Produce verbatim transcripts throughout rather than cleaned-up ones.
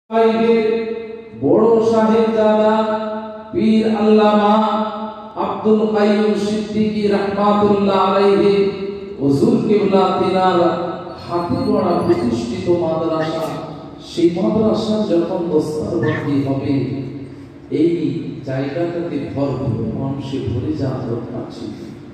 बड़ साहिबजादा पीर अल्लामा अब्दुल काय्यूम सिद्दीकी रहमातुल्लाह अलैहि हुजूर किबला तिनार हाथे गড়া প্রতিষ্ঠিত মাদ্রাসা সেই মাদ্রাসা যখন দস্তরবন্দি হবে এই জায়গাটাতে ভরপুর মানুষে ভরে যাওয়ার দরকার ছিল।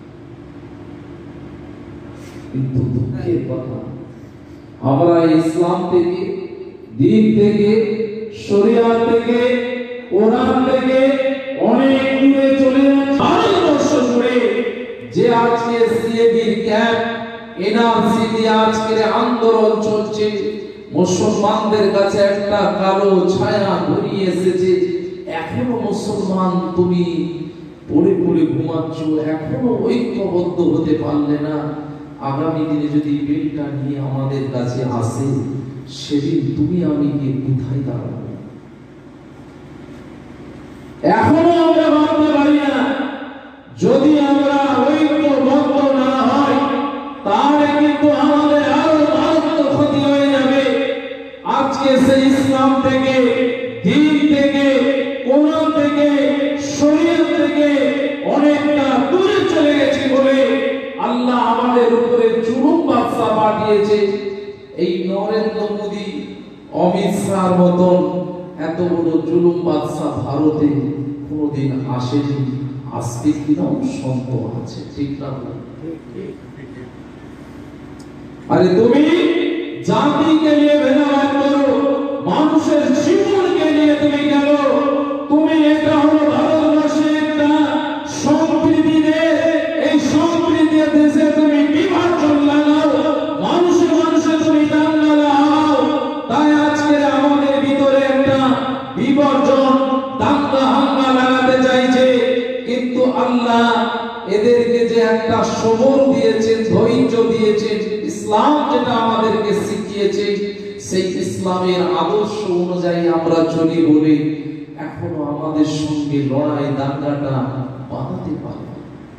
কিন্তু দুঃখের কথা আমরা ইসলাম থেকে দিন থেকে শরিয়াত থেকে কোরআন থেকে অনেক দূরে চলে যাচ্ছে। আড়াই বছর ধরে যে আজকে সিএবির ক্যাম্প এনআরসি দিয়ে আজকের আন্দোলন চলছে, মুসলমানদের কাছে একটা কালো ছায়া ঘনিয়ে এসেছে। এখনো মুসলমান তুমি পড়ে পড়ে ঘুমাচ্ছ, এখনো ঐক্যবদ্ধ হতে পারলে না। আগামী দিনে যদি বিলটা নিয়ে আমাদের কাছে আসে সেদিন তুমি আমি গিয়ে কোথায় দাঁড়াবো? এখনো আমরা ভাবতে পারি না। যদি আমরা ঐক্যবদ্ধ না হয় তাহলে কিন্তু আমাদের আরো মারাত্মক ক্ষতি হয়ে যাবে। আজকে সেই ইসলাম থেকে দিন থেকে কোরআন থেকে শরীয়ত থেকে অনেকটা দূরে চলে গেছি বলে আল্লাহ আমাদের উপরে জুলুম বাদশা পাঠিয়েছে। এই নরেন্দ্র মোদী অমিত শাহর মতন এত বড় জুলুম বাদশা ভারতে কোনোদিন আসেনি, আজকে কিরকম সন্ত আছে, ঠিক না? আরে তুমি জাতিকে নিয়ে ভেদাভেদ করো, মানুষের জীবনকে নিয়ে তুমি গেল। তুমি এটা হলো ভারতবর্ষের একটা সম্প্রীতি দেশ, এই সম্প্রীতি দেশে তুমি বিভাজন লাগাও, মানুষে মানুষে তুমি দাঙ্গা লাগাও। তাই আজকে আমাদের ভিতরে একটা বিভাজন দাঙ্গা হাঙ্গা লাগাতে চাইছে। কিন্তু আল্লাহ এদেরকে যে একটা সবর দিয়েছেন, ধৈর্য দিয়েছেন, ইসলাম যেটা আমাদেরকে শিখিয়েছে সেই ইসলামের আদর্শ অনুযায়ী আমরা চলি বলে এখনো আমাদের সঙ্গে লড়াই দাঙ্গাটা বাঁধাতে পারে।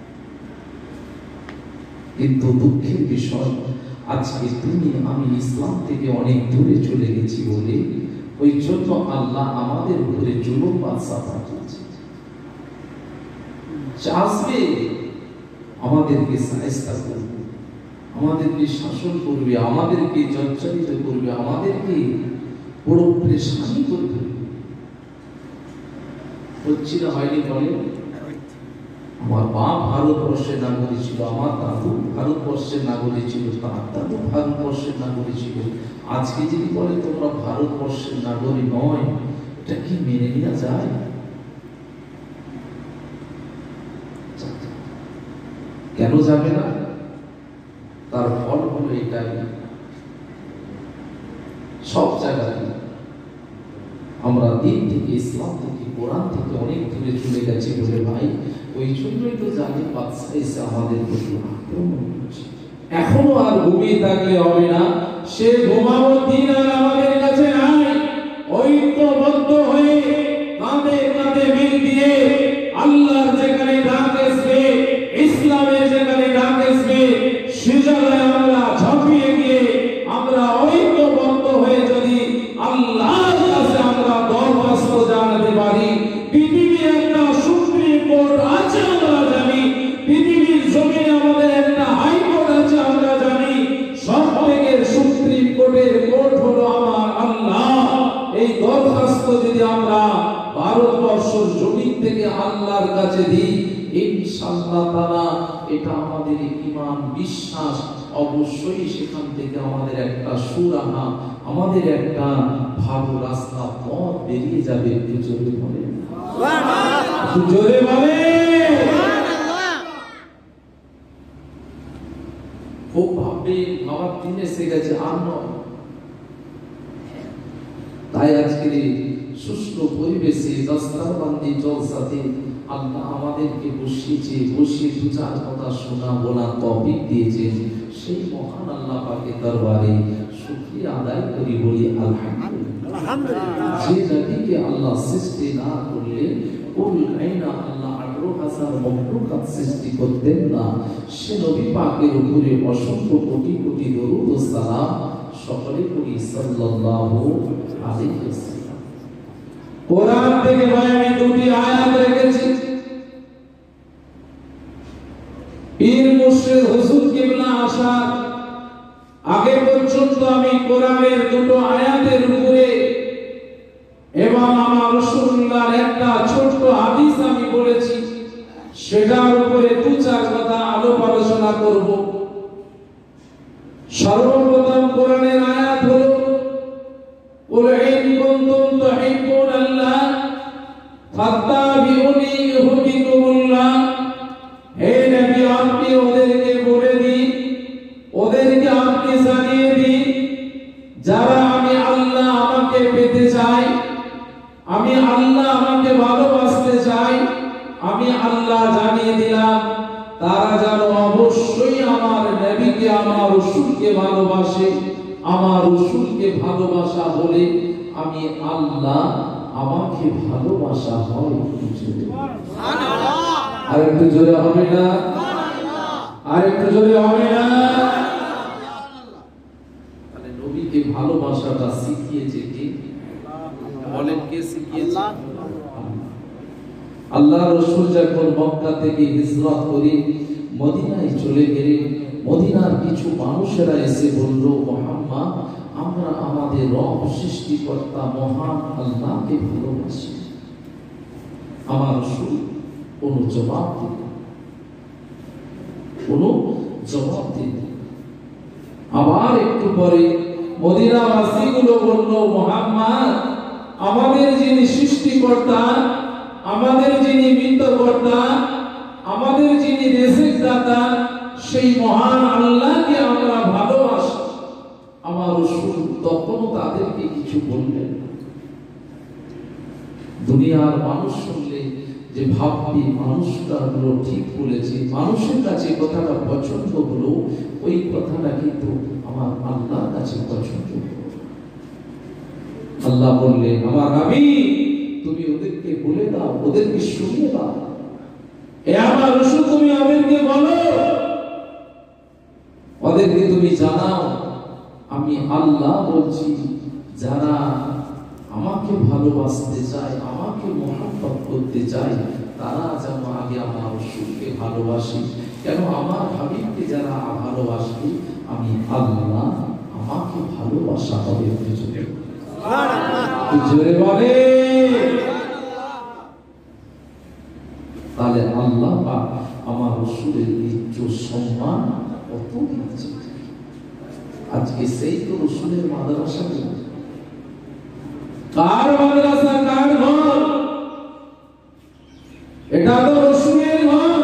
কিন্তু দুঃখের বিষয় আজকে তুমি আমি ইসলাম থেকে অনেক দূরে চলে গেছি বলে ওই জন্য আল্লাহ আমাদের উপরে জুলুম বাদশা পাঠিয়েছে। চাষবে আমাদেরকে সায়স্তা করবে, আমাদেরকে শাসন করবে, আমাদেরকে জর্জরিত করবে, আমাদেরকে বড় পরেশানি করবে। হচ্ছে না হয়নি বলে? আমার বাপ ভারতবর্ষের নাগরিক ছিল, আমার দাদু ভারতবর্ষের নাগরিক ছিল, তার দাদু ভারতবর্ষের নাগরিক ছিল। আজকে যদি বলে তোমরা ভারতবর্ষের নাগরিক নয়, এটা কি মেনে নেওয়া যায়? কেন যাবে না? তার ফল হলো এটাই, সব জায়গায় আমরা দিন থেকে ইসলাম থেকে কোরআন থেকে অনেক দূরে চলে গেছি বলে ভাই ওই জন্যই তো জালিম বাদশা এসে আমাদের প্রতি আক্রমণ করছে। এখনো আর ঘুমিয়ে থাকলে হবে না, সে ঘুমানোর দিন আর আমাদের কাছে নাই। ঐক্যবদ্ধ হয়ে কাঁধে কাঁধে মিল দিয়ে আল্লাহর যেখানে ডাক আসবে, ইসলামের যেখানে ডাক আসবে, সে জায়গায় আমরা ঝাঁপিয়ে গিয়ে আমরা ঐক্যবদ্ধ হয়ে যদি আল্লাহর কাছে আমরা দরখাস্ত জানাতে পারি। পৃথিবীর একটা সুপ্রিম কোর্ট আছে আমরা জানি, পৃথিবীর জমিনে আমাদের একটা হাইকোর্ট আছে আমরা জানি, সব থেকে সুপ্রিম কোর্টের কোর্ট হলো আমার আল্লাহ। এই দরখাস্ত যদি আমরা ভারতবর্ষের জমিন থেকে আল্লাহর কাছে দিই, ইনশাআল্লাহ তাআলা এটা আমাদের ঈমান বিশ্বাস অবশ্যই সেখান থেকে আমাদের একটা সুরাহা, আমাদের একটা ভালো রাস্তা পথ বেরিয়ে যাবে। একটু জোরে বলেন সুবহানাল্লাহ, একটু জোরে বলেন সুবহানাল্লাহ। খুব ভাবে ভাবার দিন এসে গেছে আর নয়। তাই আজকের সুষ্ঠু পরিবেশে দস্তারবন্দি জলসাতে আল্লাহ আমাদেরকে বসিয়েছে, বসিয়ে দু চার কথা শোনা বলার তৌফিক দিয়েছেন। সেই মহান আল্লাহ পাকের দরবারে শুকরিয়া আদায় করি, বলি আলহামদুলিল্লাহ। যে নবীকে আল্লাহ সৃষ্টি না করলে কুল আইনা আল্লাহ আঠারো হাজার মখলুকাত সৃষ্টি করতেন না। সে নবী পাকের উপরে অসংখ্য কোটি কোটি দরুদ ও সালাম সকলে করি সাল্লাল্লাহু আলাইহি ওয়াসাল্লাম। থেকে ভাই আমি দুটি আয়াত রেখেছি। পীর মুর্শিদ হুজুর কিবলা আসার আগে পর্যন্ত আমি কোরআনের দুটো আয়াতের উপরে এবং আমার রাসূলুল্লাহর একটা ছোট্ট হাদিস আমি বলেছি, সেটার উপরে দু চার কথা আলোপ আলোচনা করব। সর্বপ্রথম কোরআনের আয়াত হলো কুল ইন কুনতুম তুহিব্বুনাল্লাহ ফাত্তাবিউনি ইউহিব্বুকুমুল্লাহ। হে নবী, আপনি ওদেরকে বলে দিন, ওদেরকে আপনি জানিয়ে দিন, যারা আমি আল্লাহ আমাকে পেতে চাই, আমি আল্লাহ আমাকে ভালোবাসতে চাই, আমি আল্লাহ জানিয়ে দিলাম তারা যেন অবশ্যই আমার নবীকে আমার রাসূলকে ভালোবাসে। আমার রাসূলকে ভালোবাসা বলে আমি আল্লাহ আমাকে ভালোবাসা হয়। সুবহানাল্লাহ। আর একটু জোরে হবে না? আর একটু জোরে হবে না? তাহলে নবীকে ভালোবাসাটা শিখিয়েছে কে? বলেন কে শিখিয়েছে? আল্লাহ রাসূল যখন মক্কা থেকে হিজরত করে মদিনায় চলে গেলেন, মদিনার কিছু মানুষেরা এসে বলল, মুহাম্মদ, আমরা আমাদের রব সৃষ্টিকর্তা মহান আল্লাহকে ভালোবাসি। আমার রাসূল কোনো জবাব দিল কোনো জবাব দিল আবার একটু পরে মদিনাবাসীগুলো বলল, মুহাম্মদ, আমাদের যিনি সৃষ্টিকর্তা, আমাদের যিনি মৃত্যুকর্তা, আমাদের যিনি রিজিক দাতা, সেই মহান আল্লাহকে আমরা ভালোবাসি। আমার রাসূল তখন তাদেরকে কিছু বললেন না। দুনিয়ার মানুষ শুনলে যে ভাববে মানুষটা হলো ঠিক বলেছে, মানুষের কাছে কথাটা পছন্দ হলো, ওই কথাটা কিন্তু আমার আল্লাহর কাছে পছন্দ হলো। আল্লাহ বললেন, আমার নবী, তুমি ওদেরকে বলে দাও, ওদেরকে শুনিয়ে দাও, এ আমার রাসূল, তুমি ওদেরকে বলো, ওদেরকে তুমি জানাও, আমি আল্লাহ বলছি, যারা আমাকে ভালোবাসতে চায়, আমাকে মহব্বত করতে চায়, তারা যেন আগে আমার রাসূলকে ভালোবাসে। কেন? আমার হাবিবকে যারা ভালোবাসবে, আমি আল্লাহ আমাকে ভালোবাসা হবে। জোরে বলে। তাহলে আল্লাহ পাক আমার রাসূলের ইজ্জত সম্মান কত দিয়েছে। আজকে সেই তো রাসূলের মাদ্রাসা, কার মাদ্রাসা, কার ঘর? এটা তো রাসূলের ঘর।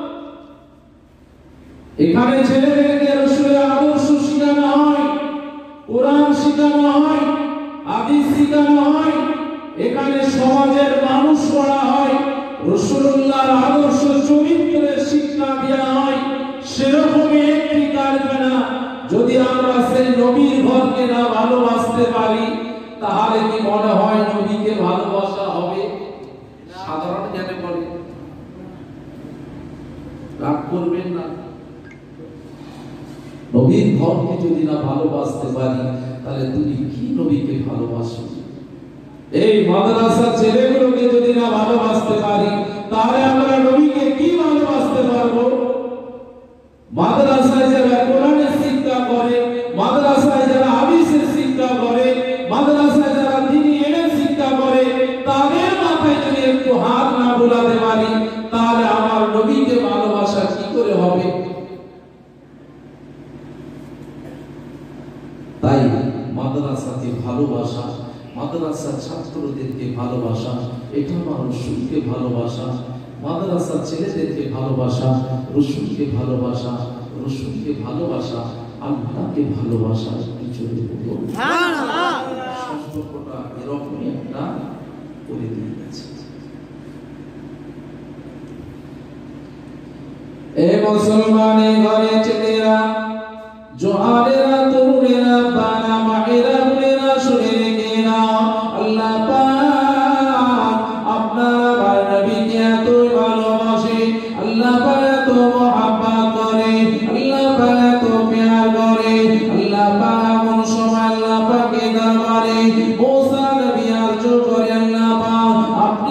এখানে ছেলেদেরকে রাসূলের আদর্শ শেখানো হয়, কোরআন শেখানো হয়, হাদিস শেখানো হয়, এখানে সমাজের মানুষ করা হয়, রাসূলুল্লাহর আদর্শ চরিত্রের শিক্ষা দেওয়া হয়। সেরকমই একটি কারখানা যদি আমরা সেই নবীর ঘরকে না ভালোবাসতে পারি, তাহলে কি মনে হয় নবীকে ভালোবাসা হবে? সাধারণ জ্ঞানে বলে, রাগ করবেন না। নবীর ঘরকে যদি না ভালোবাসতে পারি, তাহলে তুমি কি নবীকে ভালোবাসো? এই মাদ্রাসার ছেলেগুলোকে যদি না ভালোবাসতে পারি, তাহলে আমরা নবীকে কি ভালোবাসতে পারবো? মাদ্রাসায় যারা কোরআনের শিক্ষা করে, মাদ্রাসায় যারা হাদিসের শিক্ষা করে, মাদ্রাসায় যারা দ্বীনি ইলমের শিক্ষা করে, তাদের মাথায় যদি একটু হাত না বুলাতে পারি, তাহলে আমার নবীকে ভালোবাসা কি করে হবে? তাই মাদ্রাসাকে ভালোবাসা, মাদ্রাসার ছাত্রদেরকে ভালোবাসা, এটা আমার রাসূলকে ভালোবাসা, মাদ্রাসার ছেলেদেরকে ভালোবাসা, রাসূলকে ভালোবাসা, রাসূলকে ভালোবাসা, আল্লাহকে ভালোবাসা। কিছু সুবহানাল্লাহ, সম্পর্কটা এরকমই একটা করে দিয়েছে। এ মুসলমানের ঘরে ছেলেরা, জোয়ানেরা, তরুণেরা, বানা মায়েরা, বোনেরা, শুনে রেখে নাও, আল্লাহ পাক আপনার নবীকে এত ভালোবাসে, আল্লাহ পাক এত মহব্বত করে, আল্লাহ পাক এত প্যার করে। আল্লাহ পাক এমন সময় আল্লাহ পাকের দরবারে মুসা নবী আরজ করে, আল্লাহ পাক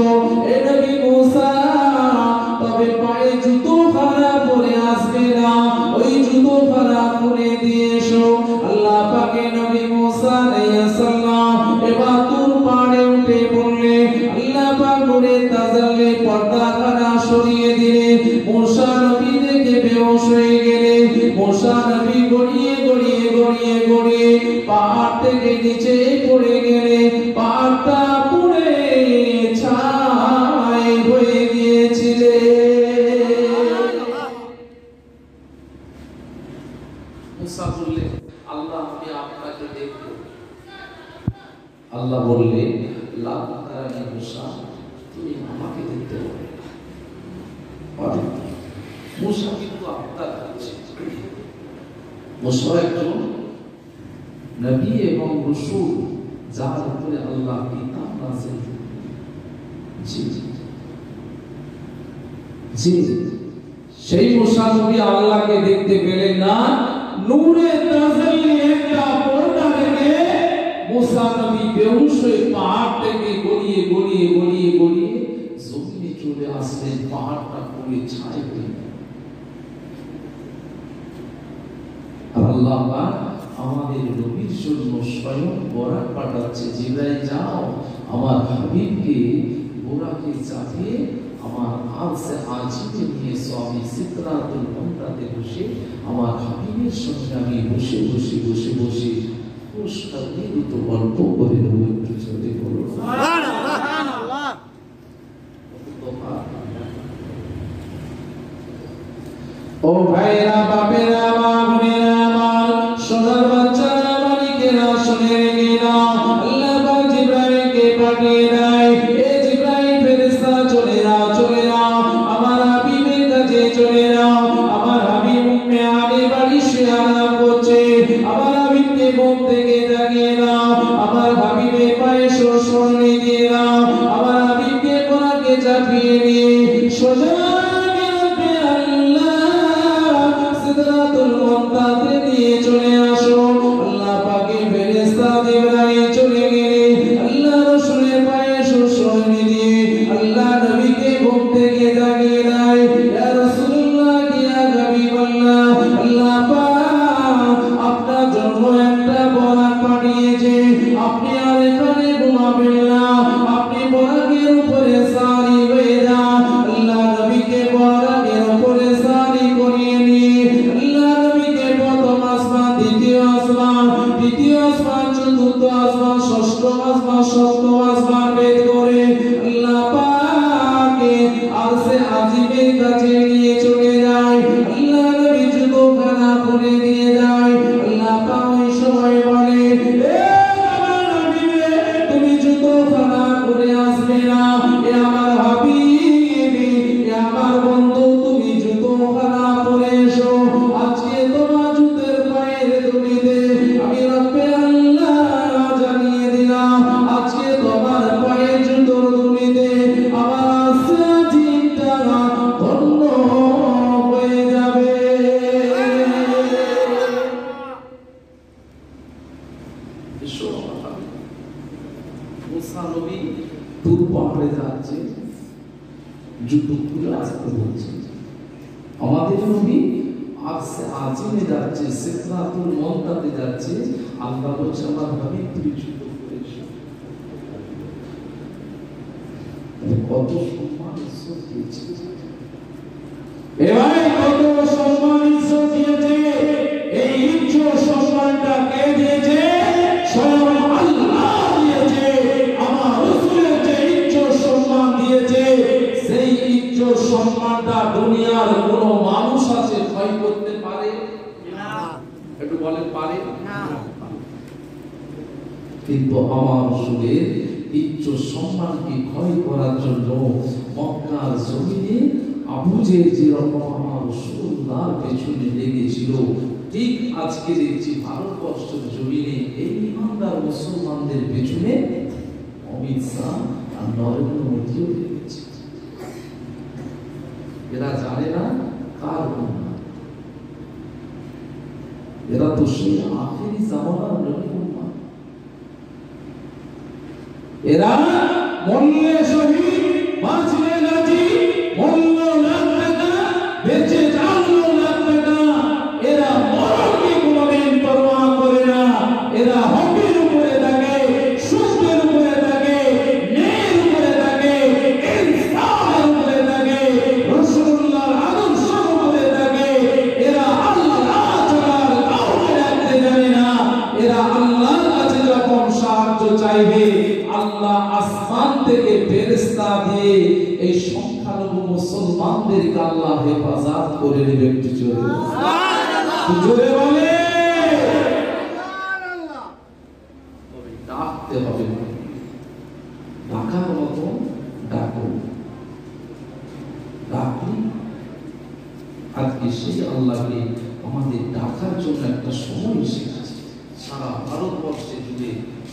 এ নবী মুসা তবে পায়ে জুতো খানা পরে আসবে না, ওই জুতো খানা খুলে দিয়ে এসো। আল্লাহ পাকে নবী মুসা আলাইহিস সালাম এবার তুর পাড়ে উঠে পড়লে আল্লাহ পাক করে তাজাল্লি পর্দা খানা সরিয়ে দিলে মুসা নবী দেখে বেহুশ হয়ে গেলে মুসা নবী গড়িয়ে গড়িয়ে গড়িয়ে গড়িয়ে পাহাড় থেকে নিচে পড়ে গেলে পাহাড়টা পুড়ে ছাই হয়ে গিয়েছিলে। মুসা বললে আল্লাহ আমি আপনাকে দেখব। আল্লাহ বললে লা তারানি মুসা, তুমি আমাকে দেখতে পারবে না। মুসা কিন্তু আপনার কাছে মুসা একজন নবী এবং রাসূল যার উপরে আল্লাহ কিতাব নাযিল জি জি সেই মুসা নবী আল্লাহকে দেখতে পেলেন না। নূরে তাজাল্লি একটা পর্দা থেকে মুসা নবী বেহুশ হয়ে পাহাড় থেকে গড়িয়ে গড়িয়ে গড়িয়ে গড়িয়ে জমিনে চলে আসলেন, পাহাড়টা পুড়ে ছাই হয়ে গেল। আল্লাহ পাক আমাদের নবীর জন্য স্বয়ং বরাক পাঠাচ্ছে, জিবরাইল যাও আমার হাবিবকে বোরাকে চাপিয়ে আমার আরশে আজিমে নিয়ে স্বামী সিদরাতুল মুনতাহাতে বসে আমার হাবিবের সঙ্গে আমি বসে বসে বসে বসে পুষ্করিত গল্প করে নেব। একটু জোরে বলো সুবহানাল্লাহ। ও ভাইরা বাপেরা মা বোনেরা আমার সোনার বাচ্চারা মালিকেরা শুনে রেখে নাও, আল্লাহ পাক জিবরাইলকে পাঠিয়ে দেয়, এ জিবরাইল ফেরেশতা চলে যাও চলে যাও আমার হাবিবের কাছে চলে যাও। আমার হাবিব উম্মে আলী বাড়ি শুয়ে আরাম করছে, আমার হাবিবকে ঘুম থেকে জাগিয়ে দাও, আমার হাবিবের পায়ে সরসরনি দিয়ে দাও, আমার হাবিবকে কোরআনকে চাপিয়ে দিয়ে সোজা সিদরাতুল মুনতাহাতে নিয়ে চলে আসো। আল্লাহ পাকের ফেরেশতা জিবরাইল চলে গেলে আল্লাহ রাসূলের পায়ে সরসরনি দিয়ে আল্লাহ নবীকে ঘুম থেকে জাগিয়ে দেয়। ইয়া রাসূলুল্লাহ ইয়া হাবিবাল্লাহ, আল্লাহ পাক আপনার জন্য একটা বরাক পাঠিয়েছে, আপনি আর এখানে ঘুমাবেন না, আপনি বরাকের উপরে সারি হয়ে যান। আল্লাহ নবীকে বরাকের উপরে সারি করিয়ে নিয়ে আল্লাহ নবীকে প্রথম আসমান, দ্বিতীয় আসমান, তৃতীয় আসমান, চতুর্থ আসমান, ষষ্ঠ আসমান, সপ্তম আসমান ভেদ করে আল্লাহ পাকে আরশে আজিমের কাছে নিয়ে চলে যায়। আল্লাহ নবী জুতোখানা খুলে দিয়ে যায়। আল্লাহ পাক ওই সময় বলে, এ আমার নবী তুমি জুতোখানা খুলে আসবে না, এ আমার হাবিব, এ আমার বন্ধু তুমি জুতোখানা পরে এসো। আজকে তোমার জুতের পায়ের ধুলিতে আমি রব্বে আল্লাহ জানিয়ে দিলাম, আজকে তোমার পায়ের জুতোর ধুলিতে আমার আশীর্বাদটা ধন্য হয়ে যাবে। এসো আমার হাবিব। মুসা নবী তুর পাহাড়ে যাচ্ছে, জুতো খুলে আসতে বলছে। আমাদের নবী আরশে আজিমে যাচ্ছে, সিদরাতুল মুনতাহাতে যাচ্ছে, আল্লাহ বলছে আমার হাবিব তুমি জুতো পরে এসো। কত সম্মান ইজ্জত দিয়েছে, এ ভাই কত সম্মান ইজ্জত দিয়েছে। এই ইজ্জত সম্মানটা কে দিয়েছে? স্বয়ং আল্লাহ দিয়েছে। আমার রাসূলের যে ইজ্জত সম্মান দিয়েছে সেই ইজ্জত সম্মানটা দুনিয়ার কোনো মানুষ আছে ক্ষয় করতে পারে না? একটু বলেন পারে না? কিন্তু আমার রাসূলের ইজ্জত সম্মানকে ক্ষয় করার জন্য মক্কার জমিনে আবু জেহেল যেরকম আমার রাসূলুল্লাহর পেছনে লেগেছিল, ঠিক আজকে দেখছি ভারতবর্ষের জমিনে এই ইমানদার মুসলমানদের পেছনে অমিত শাহ আর নরেন্দ্র মোদীও লেগেছে। এরা জানে না কার উম্মাহ, এরা তো সেই আখেরি জামানার নবীর উম্মাহ। এরা মরলে শহীদ ফেরেশতা দিয়ে এই সংখ্যালঘু মুসলমানদেরকে আল্লাহ হেফাজত করে নেবে। একটু জোরে সুবহানাল্লাহ, জোরে বলে সুবহানাল্লাহ। তবে ডাকতে হবে, ডাকার মতো ডাকো, ডাকি। আজকে সেই আল্লাহকে আমাদের ডাকার জন্য একটা সময় এসেছে। সারা ভারতবর্ষে জুড়ে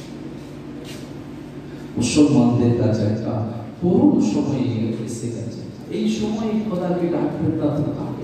মুসলমানদের কাছে একটা করুণ সময় এসে গেছে। এই সময় খোদাকে ডাকবেন না তো কাকে?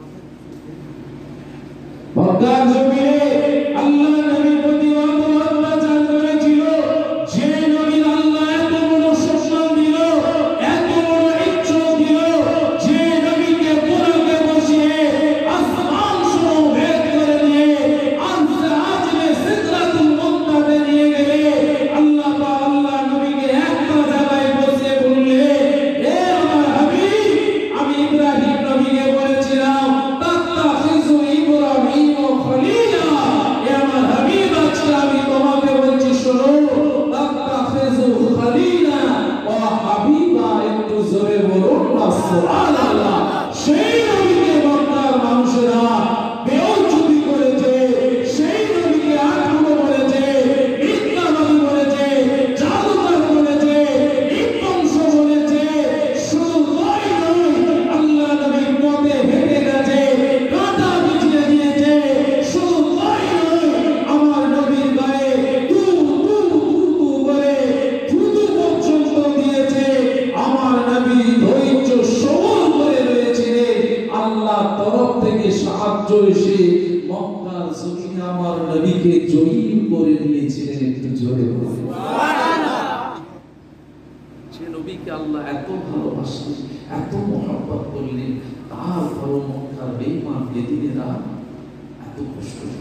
মক্কার জমিনে আল্লাহ নবীর প্রতি অত অত্যাচার করেছিল, যে নবীর আল্লাহ এত বড় সম্মান দিল, এত বড় ইজ্জত দিল, যে নবীকে পুরোকে বসিয়ে আসমান সহ ভেদ করে দিয়ে আনসে আজলে সিদরাতুল মুনতাহাতে নিয়ে গেলে আল্লাহ পাক আল্লাহ নবীকে একটা জায়গায় বসিয়ে বললে, হে আমার হাবিব, আমি ইব্রাহিম নবীকে বলেছিলাম তাত্তাখিযু ইব্রাহিম খলিলা, হে আমার হাবিব, আজকে আমি তোমাকে বলছি শোনো, তাত্তাখিযু খলিলা ওয়া হাবিবা। একটু জোরে বলুন না সুবহানাল্লাহ। সেই নবীকে মক্কার মানুষেরা বেইজ্জতি করেছে, সেই নবীকে আটগুলো বলেছে, মিথ্যাবাদী বলেছে, জাদুকর বলেছে, বিধ্বংস বলেছে। শুধু তাই নয়, আল্লাহ নবীর পথে হেঁটে গেছে, কাঁটা বিছিয়ে দিয়েছে। শুধু তাই নয়, আমার নবীর গায়ে তু তু তু তু করে থুতু পর্যন্ত দিয়েছে। আমার নবী ধৈর্য সবল করে রয়েছিলেন। আল্লাহ তরফ থেকে সাহায্য এসে মক্কার জমিনে আমার নবীকে জয়ী করে নিয়েছিলেন। একটু জোরে বলুন সুবহানাল্লাহ। যে নবীকে আল্লাহ এত ভালোবাসলেন, এত মহব্বত করলেন, তারপর মক্কার বেঈমান বেদিনেরা এত কষ্ট দিল,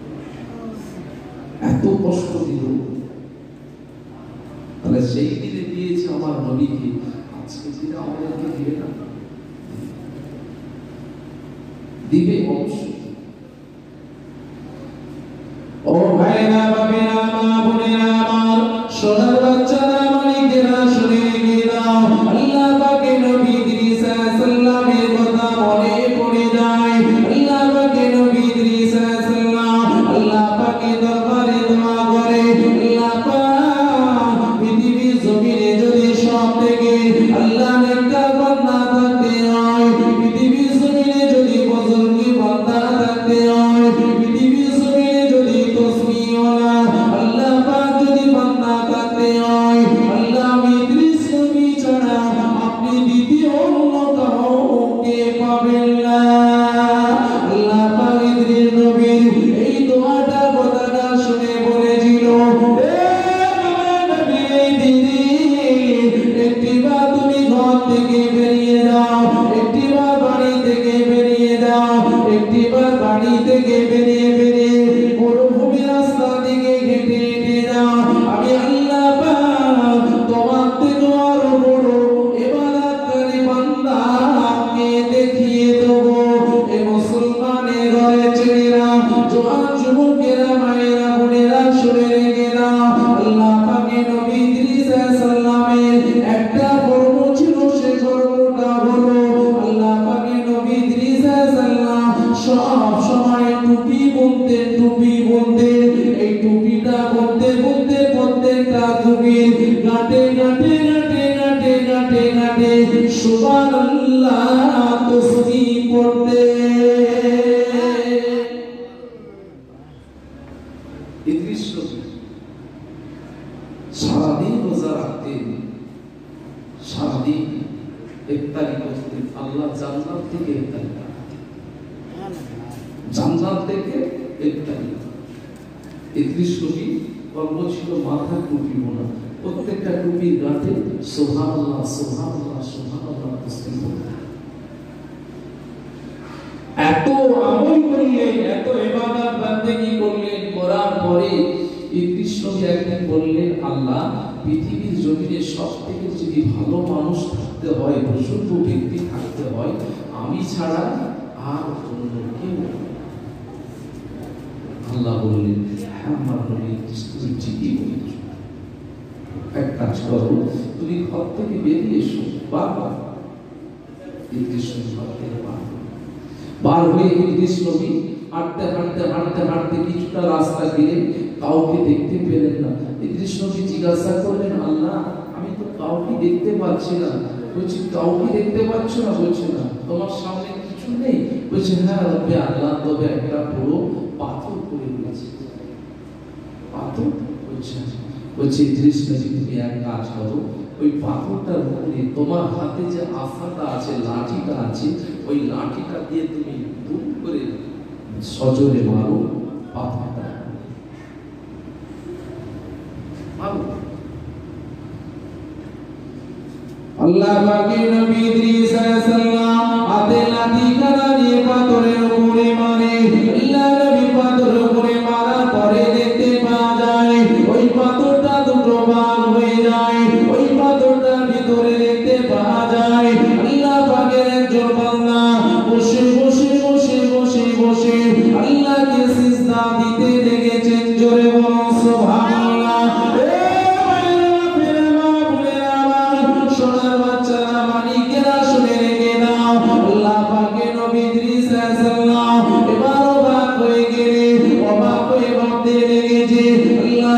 এত কষ্ট দিল। তাহলে সেই দিনে দিয়েছে আমার নবীকে, আজকে দিনে আমাদেরকে দিবে না? দিবে অবশ্যই। ও ভাইরা, বাবেরা, মা বোনেরা আমার, সোনার বাচ্চারা, মালিকেরা, শুনে রেখে দাও, আল্লাহ পাকের নবী ইদ্রিস আলাইহিস সালামের কথা মনে পড়ে যায়। আল্লাহ পাকের নবী ইদ্রিস আলাইহিস সালাম আল্লাহ পাকের দরবারে দোয়া করে, আল্লাহ পাক পৃথিবীর জমিনে যদি সব থেকে আল্লাহ নেককার বান্দা থাকতে হয়, পৃথিবীর জমিনে যদি বুজুর্গি বান্দা থাকতে হয়, পৃথিবীর জমিনে যদি তসবিহওয়ালা আল্লাহ পাক যদি বান্দা থাকতে হয়, আল্লাহ ইদ্রিস নবী ছাড়া আপনি দ্বিতীয় অন্য কাউকে পাবেন না। আল্লাহ পাক ইদ্রিস নবীর এই দোয়াটা কথাটা শুনে বলেছিল, হে আমার নবী ইদ্রিস, একটিবার তুমি ঘর থেকে বেরিয়ে দাও, একটিবার বাড়ি থেকে বেরিয়ে দাও, একটিবার বাড়ি থেকে বেরিয়ে বেরিয়ে মরুভূমি রাস্তা দিকে হেঁটে হেঁটে যাও। আমি আল্লাহ পাক তোমার থেকে আরো বড় ইবাদতকারী বান্দাকে দেখিয়ে দেবো। এ মুসলমানের ঘরে ছেলেরা, জওয়ান যুবকেরা, মায়েরা, বোনেরা, শুনে রেখে দাও, আল্লাহ পাকের নবী ইদ্রিস আলাইহিস সালামের একটা কর্ম ছিল, সে কর্মটা হলো আল্লাহ পাকের নবী ইদ্রিস আলাইহিস সালাম সব সময় টুপি বুনতেন, টুপি বুনতেন। এই টুপিটা বুনতে বুনতে প্রত্যেকটা টুপির গাঁটে গাঁটে গাঁটে গাঁটে গাঁটে গাঁটে সুবহানাল্লাহ তাসবিহ পড়তে। ইদ্রিস নবী সারাদিন রোজা রাখতেন, সারাদিন ইফতারি করতেন। আল্লাহ জান্নাত থেকে ইফতারি পাঠাতেন, জান্নাত থেকে ইফতারি। ইদ্রিস নবী কর্ম ছিল মাথা টুপি বোনা, প্রত্যেকটা টুপির গাঁটে সুবহানাল্লাহ সুবহানাল্লাহ সুবহানাল্লাহ তাসবিহ পড়তেন। এত আমল করলেন, এত ইবাদত বন্দেগী করলেন, করার পরে ইদ্রিস নবী একদিন বললেন, আল্লাহ, পৃথিবীর জমিনে সব থেকে যদি ভালো মানুষ থাকতে হয়, প্রসন্ন ব্যক্তি থাকতে হয়, আমি ছাড়া আর অন্য কেউ। আল্লাহ বললেন, হ্যাঁ আমার নবী ইদ্রিস, তুমি ঠিকই বলেছ। এক কাজ করো, তুমি ঘর থেকে বেরিয়ে এসো, বাবা ইদ্রিস নবী ঘর থেকে বার হয়ে ইদ্রিস নবী হাঁটতে হাঁটতে হাঁটতে হাঁটতে কিছুটা রাস্তা গেলে কাউকে দেখতে পেলেন না। ইদ্রিস নবী জিজ্ঞাসা করলেন, আল্লাহ আমি তো কাউকে দেখতে পাচ্ছি না। বলছি কাউকে দেখতে পাচ্ছ না? বলছে না। তোমার সামনে কিছু নেই? বলছে হ্যাঁ রব্বে আল্লাহ, তবে একটা বড় পাথর পড়ে রয়েছে। পাথর? বলছে বলছে ইদ্রিস নবী তুমি এক কাজ করো, ওই পাথরটার উপরে তোমার হাতে যে আসাটা আছে, লাঠিটা আছে, ওই লাঠিটা দিয়ে তুমি দুম করে সজোরে মারো পাথরটা মারো। আল্লাহ পাকের নবী ইদ্রিস আলাইহিস সালাম হাতে লাঠি কাটা নিয়ে পাথরের উপরে মারে। আল্লাহ নবী পাথরের উপরে মারার পরে দেখতে পাওয়া যায় ওই পাথরটা দুটো ভাগ হয়ে যায়। ওই পাথরটার ভিতরে দেখতে পাওয়া যায় আল্লাহ পাকের একজন বান্দা বসে বসে বসে বসে বসে আল্লাহকে সিজদা দিতে লেগেছেন। জোরে বলুন সুবহানাল্লাহ। সোনার বাচ্চারা, মানিকেরা, শুনে রেখে দাও, আল্লাহ পাকের নবী ইদ্রিস আলাইহিস সালাম এবার অবাক হয়ে গেলে অবাক হয়ে ভাবতে লেগেছে, আল্লাহ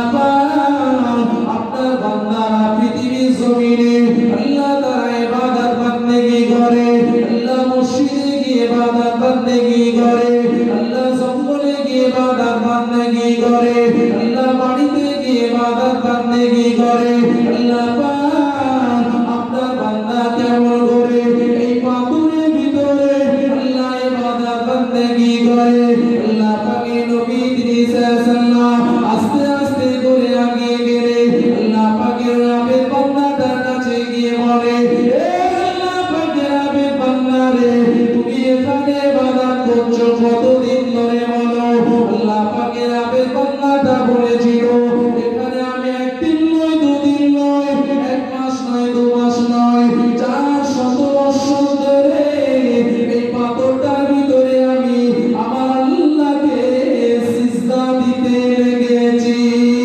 পাক আপনার বান্দারা পৃথিবীর জমিনে আল্লাহ তারা ইবাদত বন্দেগি করে, আল্লাহ মসজিদে গিয়ে ইবাদত বন্দেগি করে, আল্লাহ জঙ্গলে গিয়ে ইবাদত বন্দেগি করে, আল্লাহ বাড়িতে গিয়ে ইবাদত বন্দেগি করে। আল্লাহ পাক আপনার বান্দা কেমন করে এই পাথরের ভিতরে আল্লাহ ইবাদত বন্দেগি করে। আল্লাহ পাকের নবী ইদ্রিস আলাইহিস সালাম আস্তে আস্তে করে এগিয়ে গেলে আল্লাহ পাকের আবেদ বান্দাটার কাছে গিয়ে বলে, এ আল্লাহ পাকের আবেদ বান্দা রে, তুমি এখানে ইবাদত করছো কতদিন ধরে বলো? আল্লাহ পাকের আবেদ বান্দাটা বলেছিল, এখানে আমি একদিন নয়, দুদিন নয়, এক মাস নয়, দু মাস নয়, চার শত বছর ধরে এই পাথরটার ভিতরে আমি আমার আল্লাহকে সিজদা দিতে লেগেছি।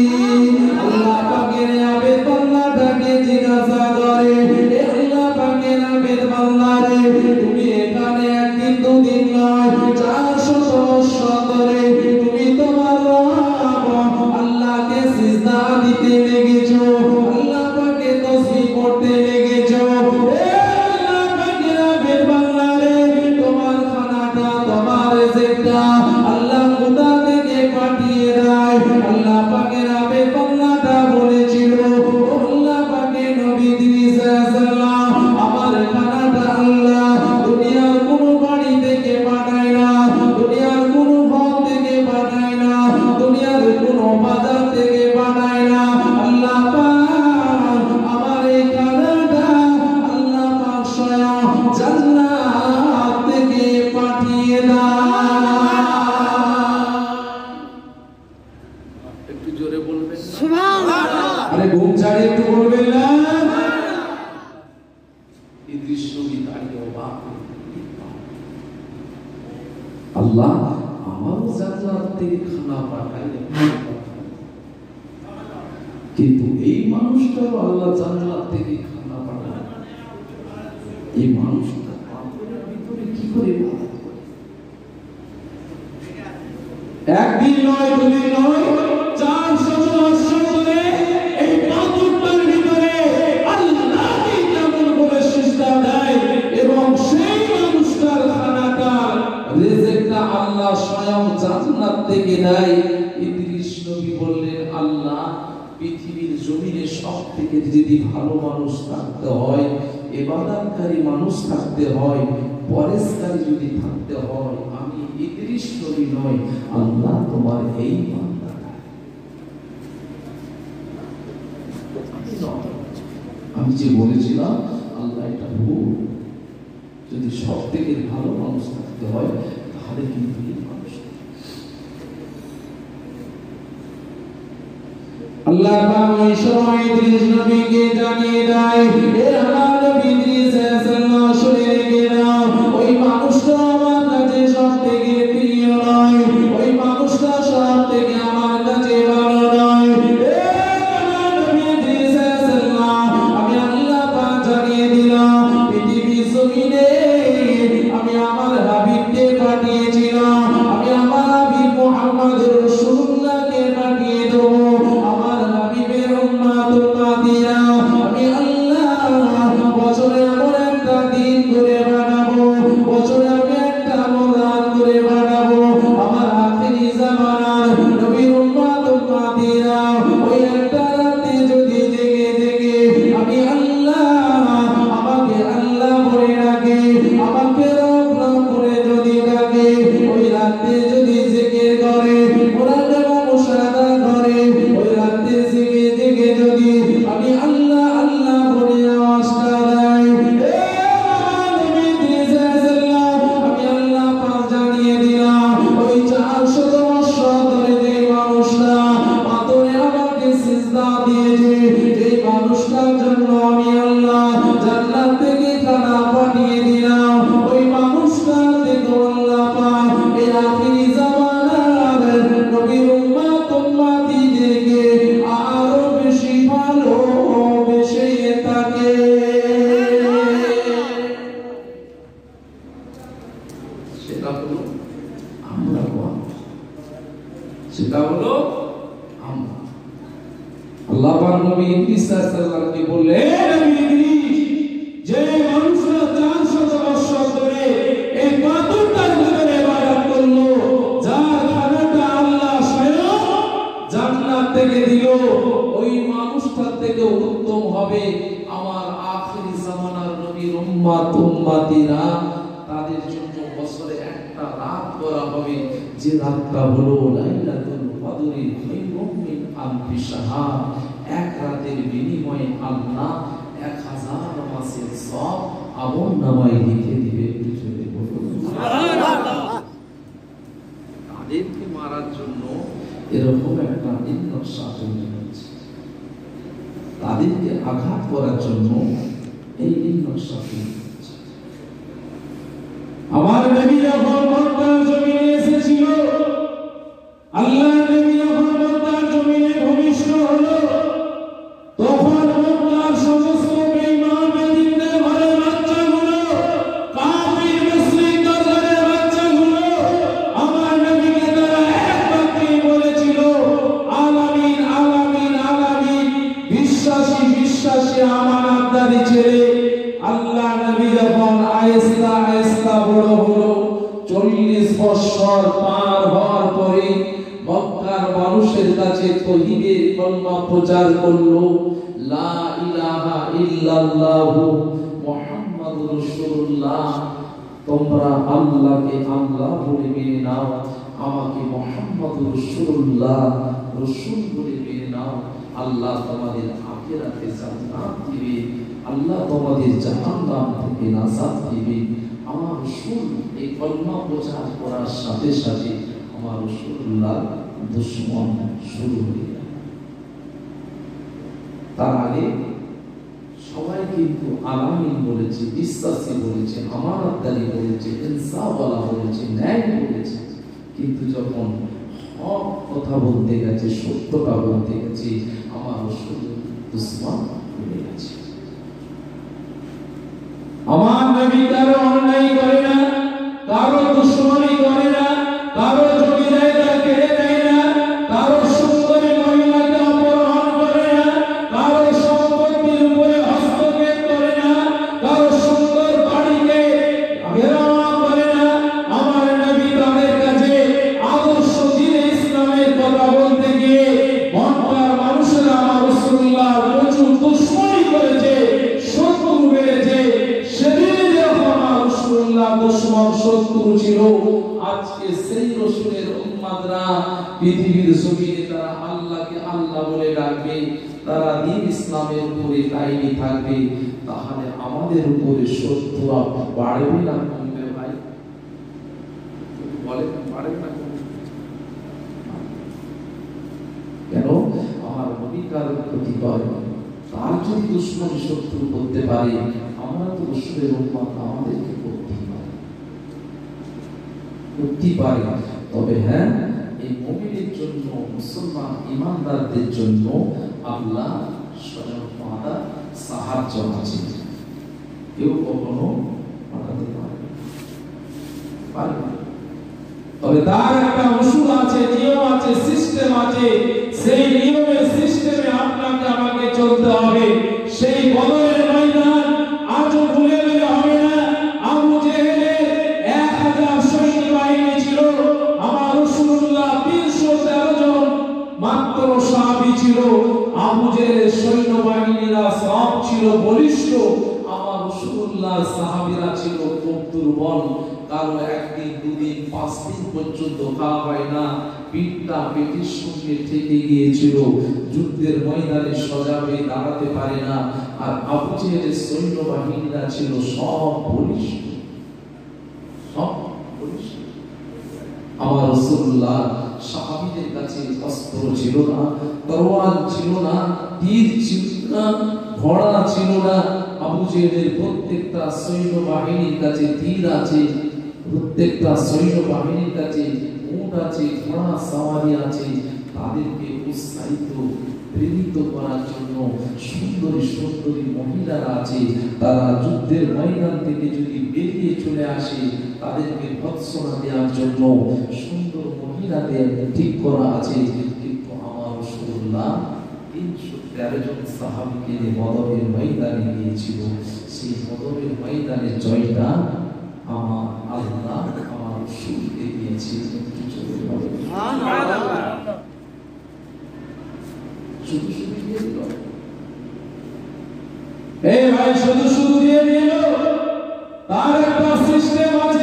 আল্লাহ পাকের আবেদ বান্দাটাকে জিজ্ঞাসা করে, এ আল্লাহ পাকের আবেদ বান্দা রে, তুমি এখানে একদিন দুদিন নয়, চার শত বছর ধরে তুমি তোমার রব আল্লাহকে সিজদা দিতে লেগেছো, আল্লাহ পাকে তাসবিহ করতে লেগেছো। এ আল্লাহ পাকের আবেদ বান্দা রে, তোমার খানাটা, তোমার রিজিকটা আল্লাহ কোথা থেকে পাঠিয়ে দেয়? আল্লাহ পাকের আবেদ বান্দাটা বলেছিল, ও আল্লাহ পাকের নবী ইদ্রিস আলাইহিস সালাম, আমার খানাটা আল্লাহ দুনিয়ার কোনো বাড়ি থেকে পাঠায় না, দুনিয়ার কোনো ঘর থেকে পাঠায় না, দুনিয়ার কোনো বাজার থেকে পাঠায় না। আল্লাহ পাক আমার এই খানাটা আল্লাহ পাক স্বয়ং জান্নাত থেকে পাঠিয়ে দেয়। একটু জোরে বলবেন সুবহানাল্লাহ। আরে ঘুম ছাড়ে একটু বলবেন না। ইদ্রিস নবী দাঁড়িয়ে অবাক, আল্লাহ আমারও জান্নাত থেকে খানা পাঠাইলেন, কিন্তু এই মানুষটাও আল্লাহ জান্নাত থেকে খানা পাঠালেন। এই মানুষটা পাথরের ভিতরে কি করে ইবাদত করে? একদিন নয়, দুদিন নয়, চার শত বছর ধরে এই পাথরটার ভিতরে আল্লাহকে কেমন করে সিজদা দেয়, এবং সেই মানুষটার খানাটা, রিজিকটা আল্লাহ স্বয়ং জান্নাত থেকে দেয়। ইদ্রিস নবী বললেন, আল্লাহ পৃথিবীর জমিনে সবথেকে যদি ভালো মানুষ থাকতে হয়, ইবাদতকারী মানুষ থাকতে হয়, পরেশকারী যদি থাকতে হয়, আমি ইদ্রিস নবী নয়, আল্লাহ তোমার এই বান্দা। আমি যে বলেছিলাম আল্লাহ এটা ভুল, যদি সব থেকে ভালো মানুষ থাকতে হয় তাহলে কিন্তু এই মানুষ। আল্লাহ পাক ওই সময় ইদ্রিস নবীকে জানিয়ে দেয়, এ আমার নবী ইদ্রিস আলাইহিস সালাম, শুনে রেখে দাও, ওই মানুষটা আমার কাছে সব থেকে প্রিয় নয়, ওই মানুষটা সব থেকে আমার কাছে ভালো নয়। এ আমার নবী ইদ্রিস দিলাম পৃথিবীর জমিনে আমি আমার হাবিবকে পাঠিয়েছিলাম আমি আমার হাবিব মুহাম্মদ রাসূলুল্লাহকে পাঠিয়ে দেব আমার হাবিবের উম্মত উম্মতিরা আমি আল্লাহ বছরে এমন একটা দিন করে বানাবো বছরে আমি একটা রাত করে বানাবো আমার আখিরি জামানার নবীর উম্মত উম্মতিরা ওই একটা রাতে যদি জেগে জেগে আমি আল্লাহ আমাকে আল্লাহ বলে ডাকে আমাকে রব রব করে যদি ডাকে ওই রাতে যদি জেগে করে ওরা যেমন মুশাহাদা করে ওই রাতে জেগে জেগে যদি আমি আল্লাহ আল্লাহ বলে আওয়াজটা দেয় আমি আল্লাহ পাক জানিয়ে দিলাম ওই চারশো বছর ধরে যে মানুষটা পাথরে আমাকে সিজদা দিয়েছে যে মানুষটার জন্য আমি আল্লাহ জান্নাত থেকে খানা পাঠিয়ে দিলাম ওই মানুষটা থেকে আল্লাহ পাক এই আখিরি জামানার নবীর উম্মত উম্মতিদেরকে আরো বেশি ভালো বেশি থাকে সেটা হলো আমরা সেটা হলো আমরা আল্লাহ পাক নবী ইদ্রিস সাল্লাল্লাহু বললেন নবী ইদ্রিস যে মানুষরা চারশো বছর ধরে এই পাথরটার ভিতরে ইবাদত করলো যার খানাটা আল্লাহ স্বয়ং জান্নাত থেকে দিল ওই মানুষটার থেকে উত্তম হবে আমার আখিরি জামানার নবীর উম্মত উম্মতিরা তাদের জন্য বছরে একটা রাত করা হবে যে রাতটা হলো লাইলাতুল কদরি খায়রুম মিন আলফি শাহর এক রাতের বিনিময়ে আল্লাহ এক হাজার মাসের সওয়াব আমল নামায় লিখে দিবে বুঝতে বলুন সুবহানাল্লাহ তাদেরকে মারার জন্য এরকম একটা নকশা তৈরি হচ্ছে তাদেরকে আঘাত করার জন্য এই নকশা তৈরি হচ্ছে আমার নবী যখন মক্কার জমিনে এসেছিল আল্লাহ নবী যখন মক্কার জমিনে ভূমিষ্ঠ হলো তখন মক্কার সমস্ত বেঈমান বেদিনদের ঘরে বাচ্চাগুলো কাফির মুশরিকদের ঘরে বাচ্চাগুলো আমার নবীকে তারা এক বাক্যে বলেছিল আলামিন আলামিন আলামিন বিশ্বাসী বিশ্বাসী আমানতদারি ছেলে আল্লাহ নবী যখন আয়েস্তা আয়েস্তা বড় হলো চল্লিশ বছর পার হওয়ার পরে মক্কার মানুষের কাছে তাওহীদের কলমা প্রচার করলো লা ইলাহা ইল্লাল্লাহ মুহাম্মাদুর রাসূলুল্লাহ তোমরা আল্লাহকে আল্লাহ বলে মেনে নাও আমাকে মুহাম্মাদুর রাসূলুল্লাহ রাসূল বলে মেনে নাও আল্লাহ তোমাদের আখিরাতে জান্নাত দিবে আল্লাহ তোমাদের জাহান্নাম থেকে নাজাত দিবে আমার রাসূল এই কলমা প্রচার করার সাথে সাথে আমার রাসূলুল্লাহ দুশমন শুরু হয়ে গেল তার আগে সবাই কিন্তু আলামিন বলেছে বিশ্বাসী বলেছে আমানতদারি বলেছে ইনসাফওয়ালা বলেছে ন্যায় বলেছে কিন্তু যখন হক কথা বলতে গেছে সত্যটা বলতে গেছে আমার রাসূল দুশমন হয়ে গেছে আমার নবী কারো অন্যায় করে না কারো দুশমনী করে না কারো জমি জায়গা কেড়ে নেয় না কারো সুন্দরী মহিলাকে অপহরণ করে না কারো সম্পত্তির উপরে হস্তক্ষেপ করে না কারো সুন্দর বাড়িকে ঘেরাও করে না আমার নবী তাদের কাছে আদর্শ দ্বীন ইসলামের কথা বলতে গিয়ে মক্কার মানুষেরা আমার রাসূলুল্লাহ প্রচুর দুশমনী করেছে শত্রু বেড়েছে সেদিন যখন আমার রাসূলুল্লাহ দুশমন শত্রু ছিল আজকে সেই রাসূলের উম্মতরা পৃথিবীর জমিনে তারা আল্লাহকে আল্লাহ বলে ডাকবে তারা দ্বীন ইসলামের উপরে কায়েমী থাকবে তাহলে আমাদের উপরে শত্রুরা বাড়বে না কমবে ভাই বলে বাড়বে না কেন আমার নবী কারো ক্ষতি করে তার যদি দুশমন শত্রু করতে পারে আমরা তো রাসূলের উম্মত আমাদেরকে করতে পারে করতে পারে তবে হ্যাঁ এই মুমিনের জন্য মুসলমান ঈমানদারদের জন্য আল্লাহ স্বয়ং তাআলা সাহায্য আছে কেউ কখনো পাঠাতে পারে পারে না। তবে তার একটা উসুল আছে, নিয়ম আছে, সিস্টেম আছে। সেই নিয়মে সিস্টেমে আপনাকে আমাকে চলতে হবে। সেই বদরের ময়দান আজও ভুলে গেলে হবে না। আবু জেহেলের এক হাজার সৈন্য বাহিনী ছিল, আমার রাসূলুল্লাহ তিনশো তেরো জন মাত্র সাহাবী ছিল। আবু জেহেলের সৈন্য বাহিনীরা সব ছিল বলিষ্ঠ, আমার রাসূলুল্লাহ সাহাবীরা ছিল খুব দুর্বল। কারণ একদিন দুদিন পাঁচ দিন পর্যন্ত খাওয়া হয় না, পিঠটা পেটের সঙ্গে থেকে গিয়েছিল, যুদ্ধের ময়দানে সজাবে দাঁড়াতে পারে না। আর আবু জেহেলের সৈন্য বাহিনীরা ছিল সব বলিষ্ঠ, সব বলিষ্ঠ। আমার রাসূলুল্লাহ সাহাবীদের কাছে অস্ত্র ছিল না, তরোয়াল ছিল না, তীর ছিল না, ঘোড়া ছিল না। আবু জেহেলের প্রত্যেকটা সৈন্য বাহিনীর কাছে তীর আছে, প্রত্যেকটা সৈন্য বাহিনীর কাছে উট আছে, ঘোড়া সওয়ারি আছে। তাদেরকে উৎসাহিত প্রেরিত করার জন্য সুন্দরী সুন্দরী মহিলারা আছে। তারা যুদ্ধের ময়দান থেকে যদি বেরিয়ে চলে আসে, তাদেরকে ভৎসনা দেওয়ার জন্য সুন্দর মহিলাদের ঠিক করা আছে। কিন্তু আমার রাসূলুল্লাহ তিনশো তেরো জন সাহাবীকে বদরের ময়দানে নিয়েছিল। সেই বদরের ময়দানে জয়টা আমার আল্লাহ আমার রাসূলকে দিয়েছিলেন। শুধু শুধু দিয়ে দিল, এই ভাই শুধু শুধু দিয়ে দিল। তার একটা সিস্টেম আছে।